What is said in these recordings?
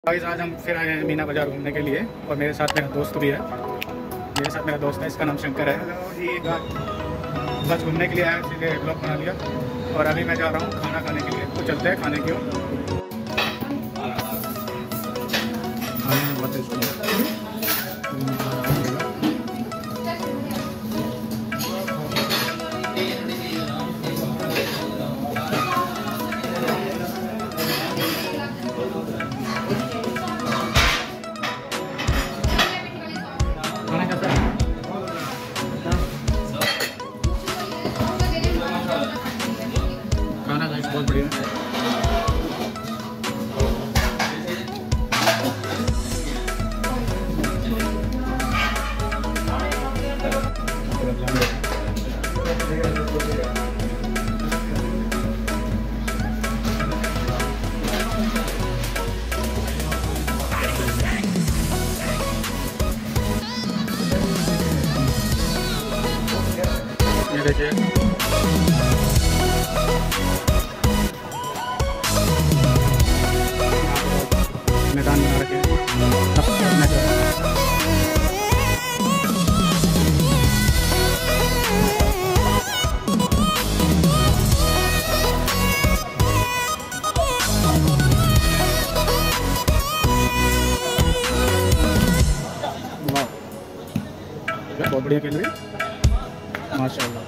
Guys आज हम फिर आए हैं मीना बाज़ार घूमने के लिए और मेरे साथ मेरा दोस्त भी है। मेरे साथ मेरा दोस्त है, इसका नाम शंकर है। ये बस घूमने के लिए आया, इसलिए ब्लॉग बना लिया। और अभी मैं जा रहा हूँ खाना खाने के लिए, तो चलते हैं खाने की ओर। खाना गाइस बहुत बढ़िया है। ये देखिए मैदान बना रखे हैं। बहुत बढ़िया खेल रही है माशाल्लाह।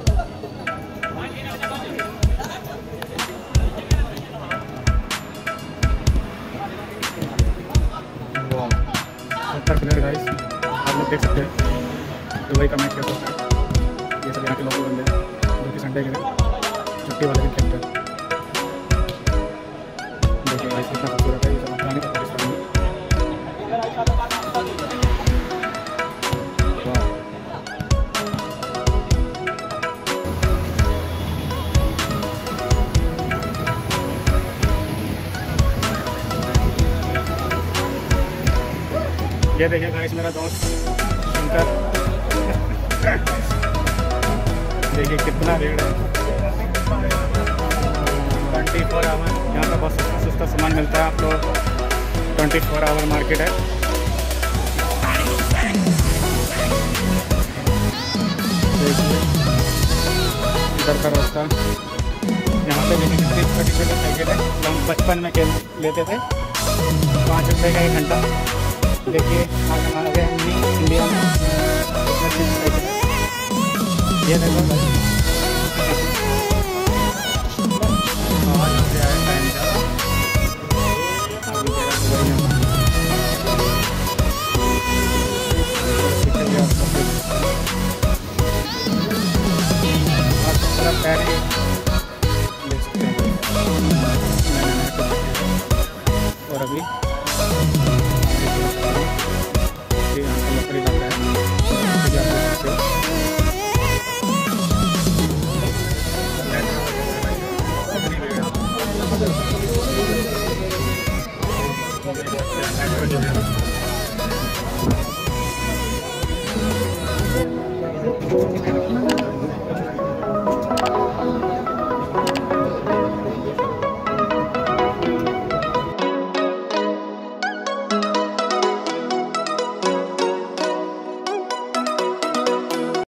प्लेयर गाइस आप लोग देख सकते हैं दुबई का मैच कैसा होता है। ये सब यहाँ के लोग बंदे हैं जो कि संडे के दिन छुट्टी वाले दिन खेलते हैं। देखिए गाइस कितना खूबसूरत है। ये सब अफगानी का पाकिस्तान में। ये देखिए गाइस मेरा दोस्त शंकर देखिए कितना भीड़ है। 24 आवर यहाँ पर बहुत सस्ता सस्ता सामान मिलता है। आप लोग 24 आवर मार्केट है। देखिए इधर का रास्ता यहाँ पे देखिए कितनी छोटी साइकिल है। हम बचपन में खेल लेते थे। 5 रुपये का 1 घंटा। देखिए आज हमारे इंडिया में ये देखो और अभी